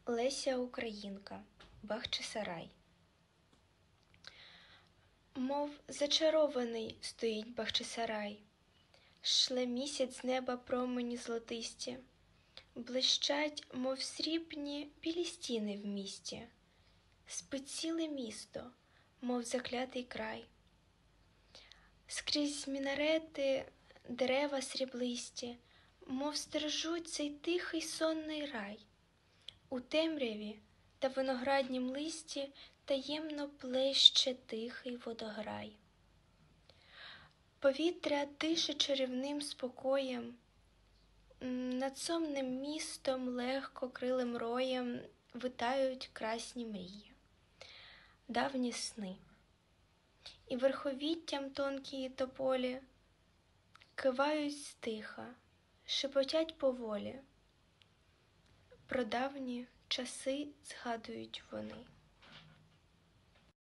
Леся Українка, Бахчисарай. Мов зачарований стоїть Бахчисарай, шле місяць з неба промені золотисті, блищать, мов срібні, білі стіни в місті, спить ціле місто, мов заклятий край. Скрізь мінарети, дерева сріблисті, мов стережуть цей тихий сонний рай. У темряві та винограднім листі таємно плеще тихий водограй. Повітря дише чарівним спокоєм, над сонним містом легко крилим роєм витають красні мрії, давні сни. І верховіттям тонкі тополі кивають стиха, шепотять поволі. Про давні часи згадують вони.